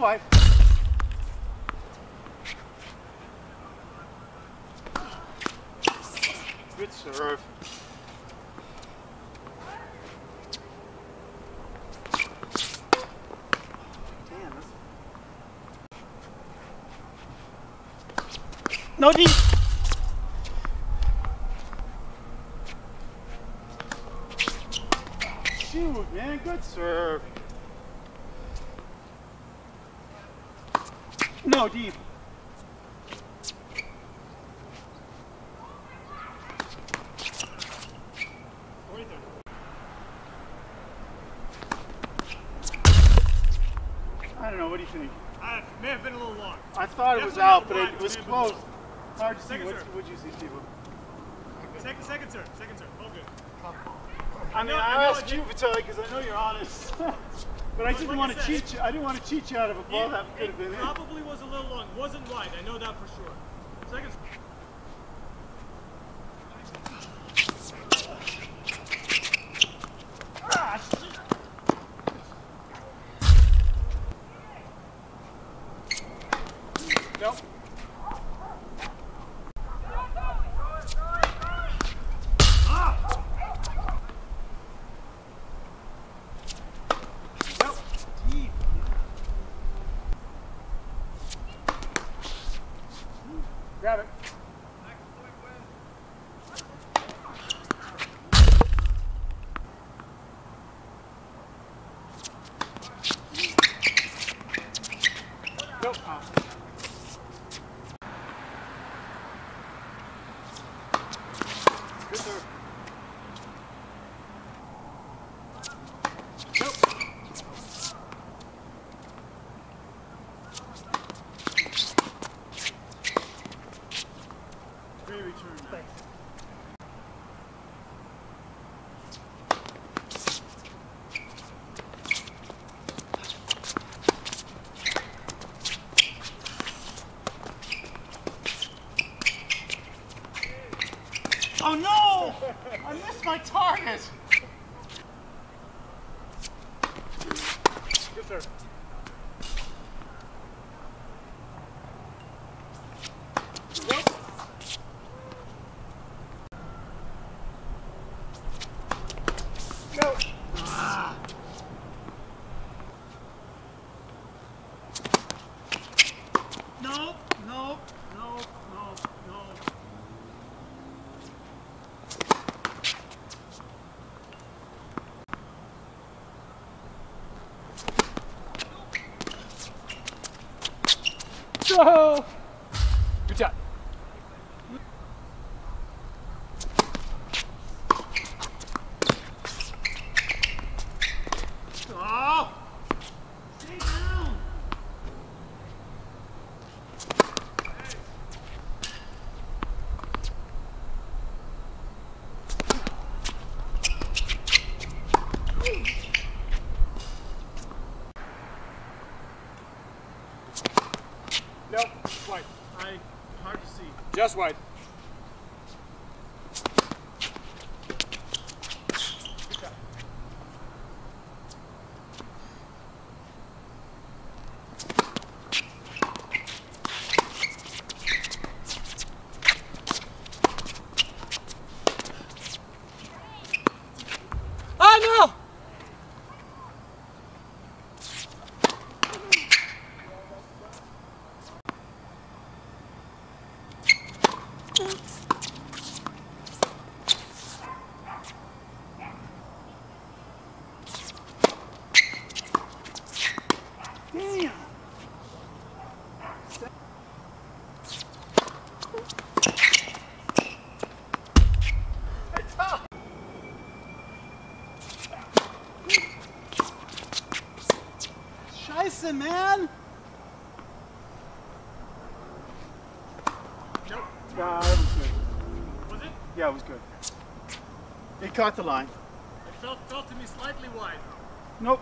wide. Good serve. Damn, that's... No deep. Shoot, man, good serve. No deep. I don't know, what do you think? It may have been a little long. I thought it was out, but it was close. Hard to see. What'd you see, Steve? Second serve. All good. I mean, I asked you, Vitaly, because I know you're honest. But I didn't want to cheat you. I didn't want to cheat you out of a ball that could have been in. It probably was a little long. It wasn't wide. I know that for sure. Second. Nope. Deep. Grab it. Nope. Good serve. Nope. Great return. Thanks. Oh no! I missed my target! Good serve. Nope. No. Ah. No. So, good job. Oh! Stay down. Nope, wide. Hard to see. Just wide. Good job. Oh no! Damn! Scheiße, man! Nope. Nah, that was good. Was it? Yeah, it was good. It caught the line. It felt to me slightly wide. Nope.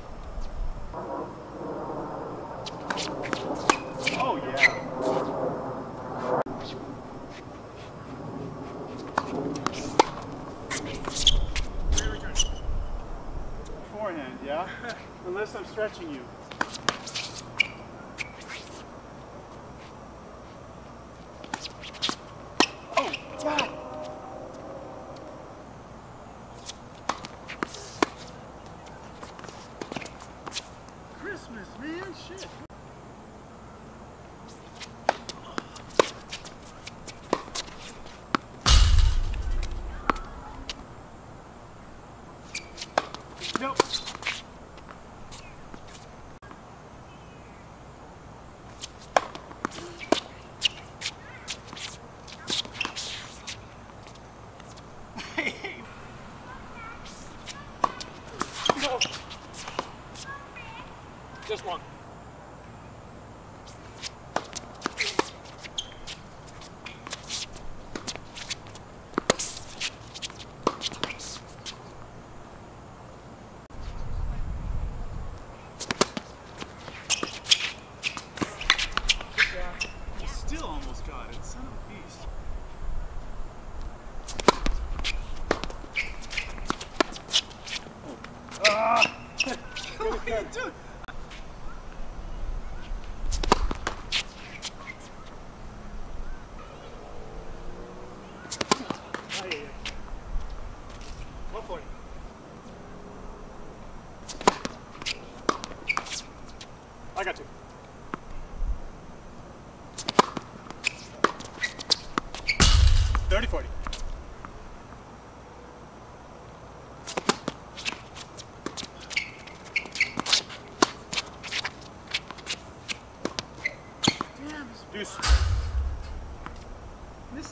Oh yeah. watching you. Oh, God! Christmas, man, shit. Nope. No. Just one. You still almost got it, son of a beast. What are you doing? What for you? I got you. $30-40. Damn, deuce. This.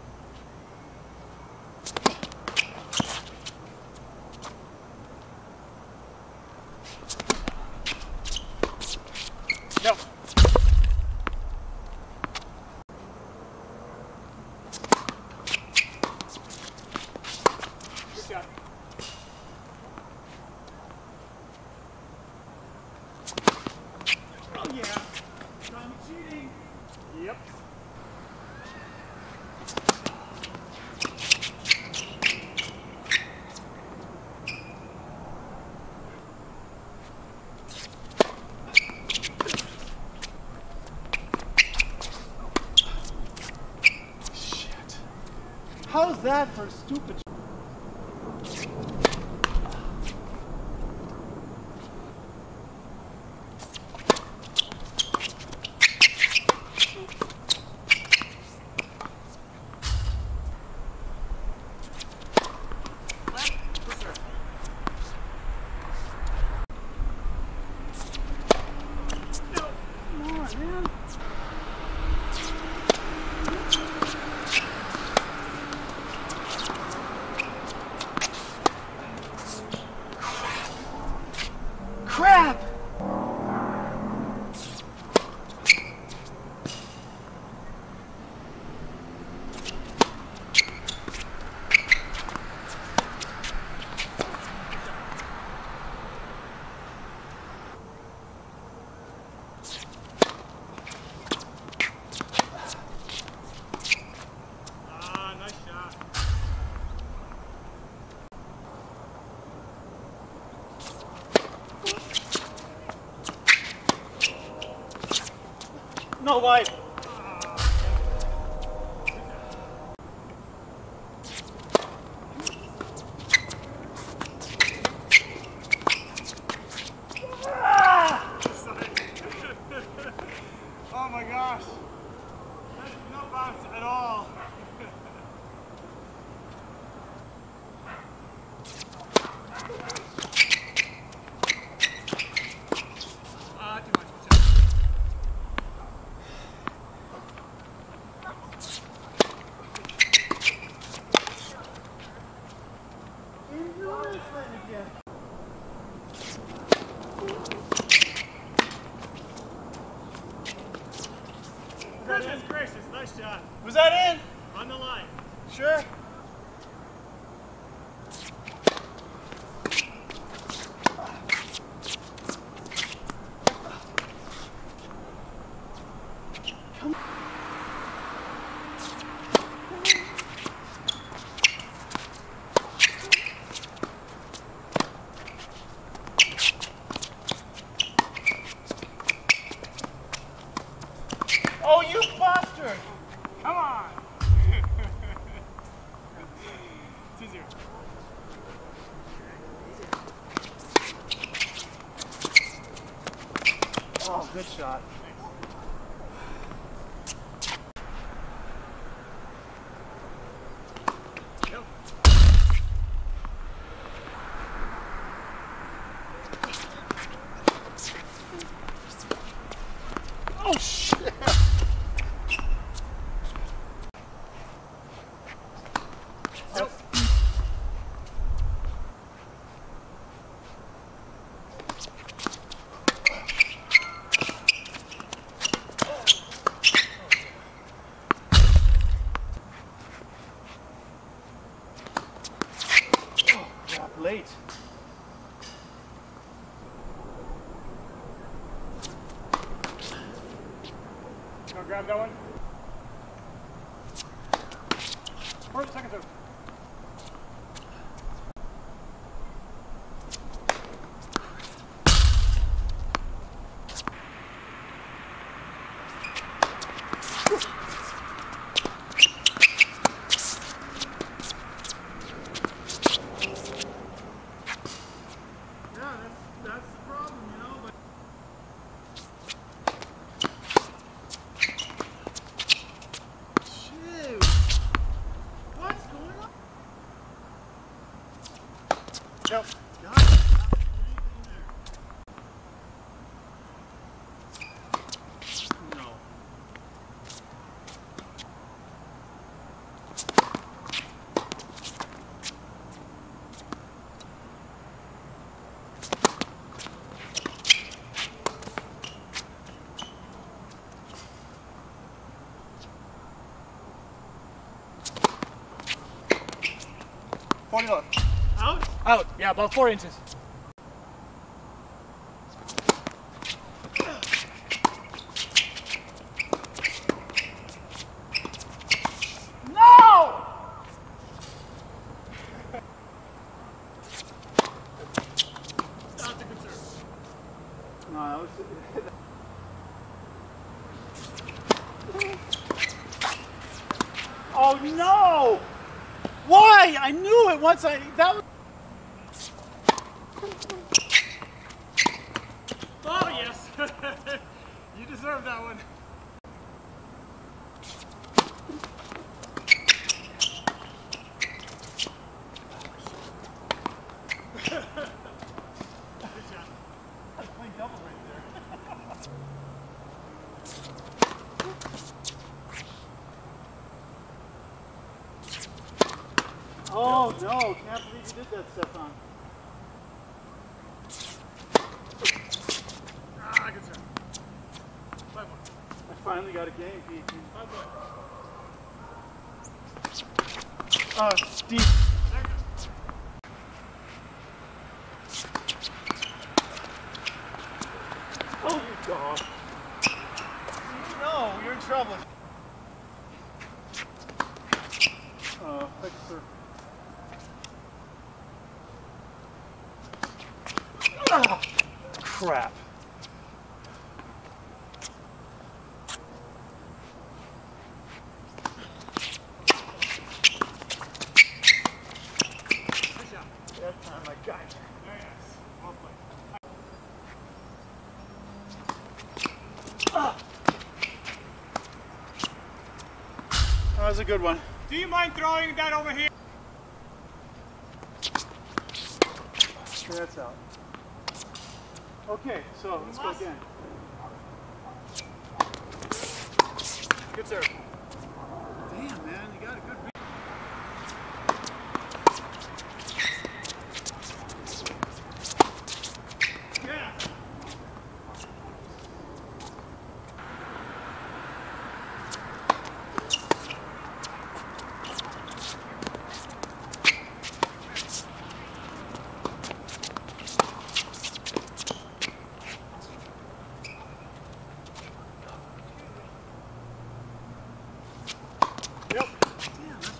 No. Good shot. Oh yeah. I'm cheating. Yep. Shit. How's that for stupid? Crap! Nice shot. No life. Oh my gosh. That's no bounce at all. Too much. Goodness gracious, nice shot. Was that in? On the line. Sure. shot. Oh shit! Late. You want to grab that one? First, second, third. That's the problem, you know, but shoot. What's going on? Yep. God, no. Out? Out. Yeah, about 4 inches. No! That's a good serve. No, that was. Oh no! Why? I knew it once that was. Oh, yes. You deserve that one. Good shot. I was playing double right there. Oh no, can't believe you did that, Stefan. Ah, good serve. 5-1. I finally got a game, Pete. 5-1. Deep. Second. Oh, you dog. No, you're in trouble. Thank you, sir. Ah, crap. Good shot. That time I got you. Very nice. Well played. That was a good one. Do you mind throwing that over here? Okay, that's out. Okay, so let's go again. Good serve. Damn, man, you got a good read. Yeah. Yep. Damn, that's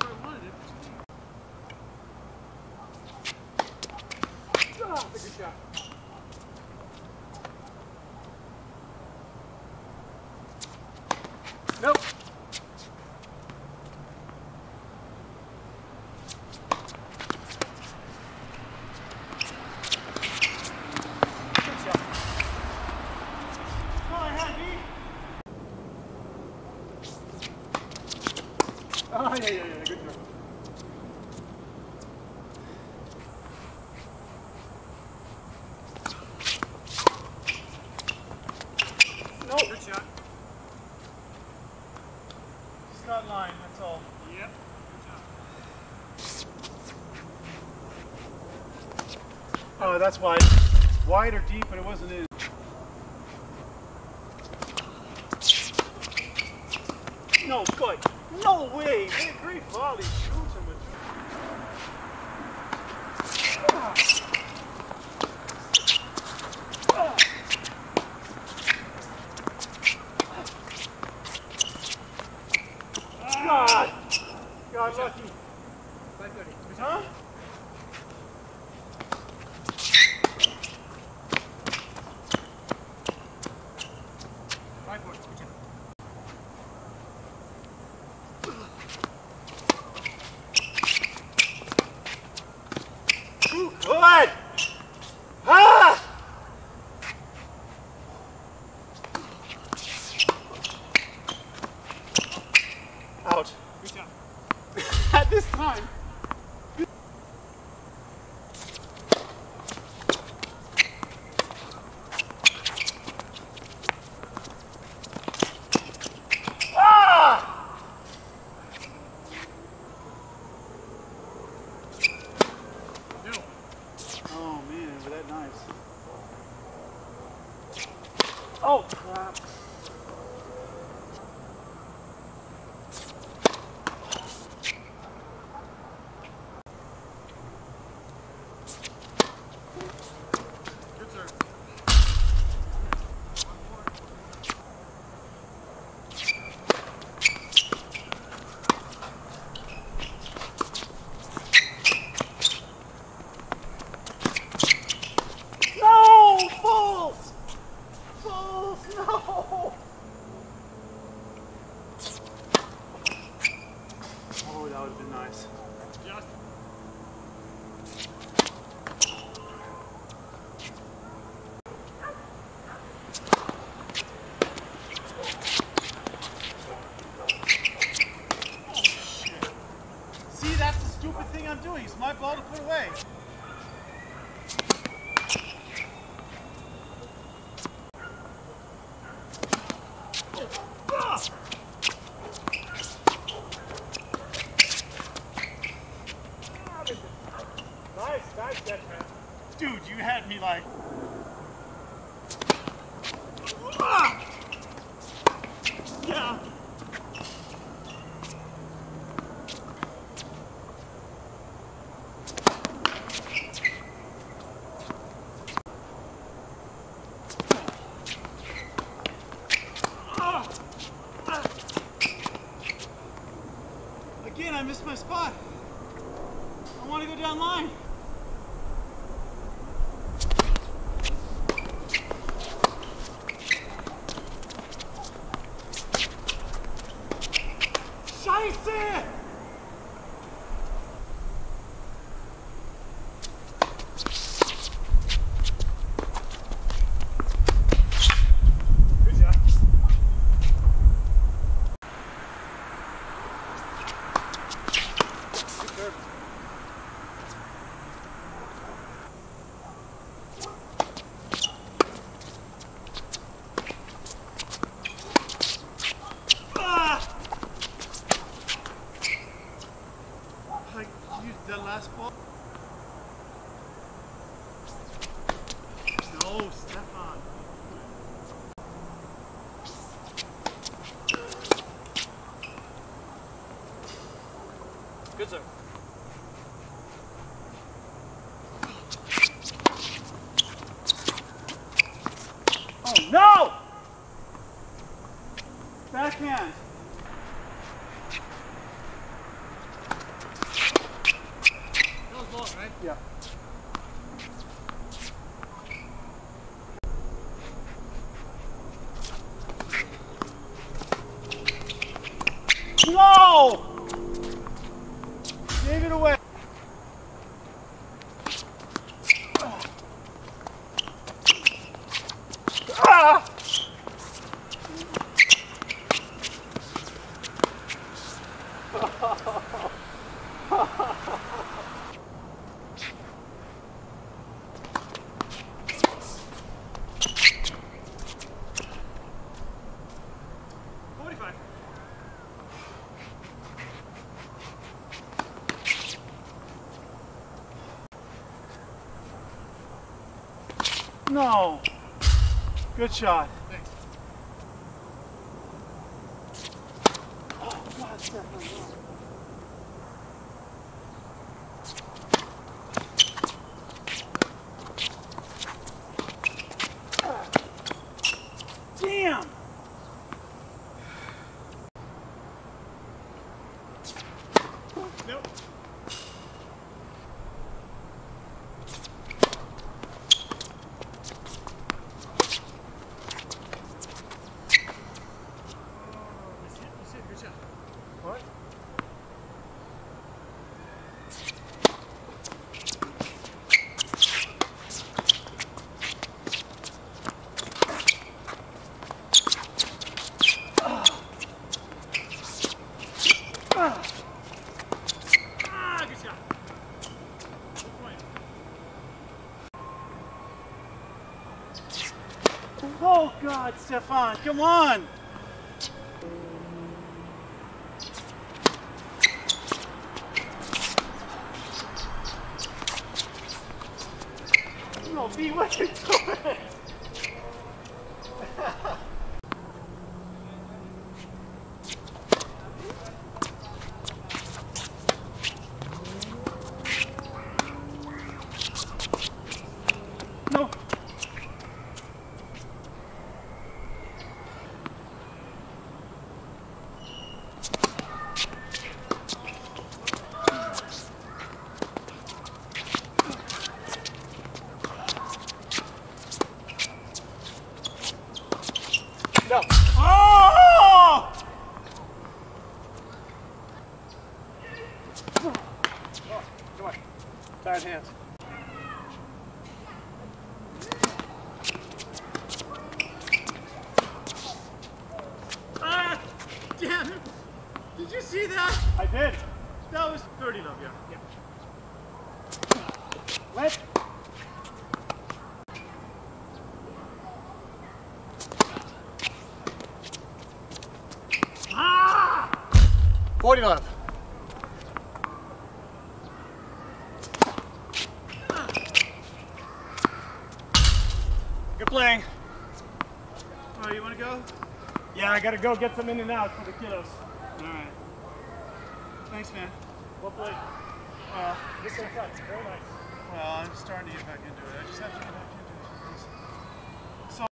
Oh, yeah, good throw. No. Good shot. Just not line, that's all. Yep. Good shot. Oh, that's wide. Wide or deep, but it wasn't in. No, good. No way. What a great volley. Shoots him with. God. God lucky. 530. Huh? Good! Ah! Out. Good shot. At this time. Ah! No. Oh man, was that nice. Oh crap. Good serve. No! False! False! No! Oh, that would have been nice. Just. See, that's the stupid thing I'm doing. It's my ball to put away. Nice catch, man. Dude, you had me like... Yeah. Again, I missed my spot. I want to go down line. Scheiße! Good shot. Good serve. I used that last ball. No, Stefan. Good serve. Oh no! Backhand. That was long, right? Yeah. No! Gave it away. Ah! No. Good shot. Thanks. Oh, God, Stefan, no. Damn! Nope. Good shot. What? Good shot. Good point. Oh, God, Stefan, come on! No, B, what are you doing? No. No. Oh! Come on. Tired hands. Ah! Damn it! Did you see that? I did. That was 30 love, yeah. Let. Ah! 40 love. Good playing. Oh, you want to go? Yeah, I gotta go get some in and out for the kiddos. Alright. Thanks, man. Well played. Good shot. Very nice. Well, I'm starting to get back into it. I just have to get back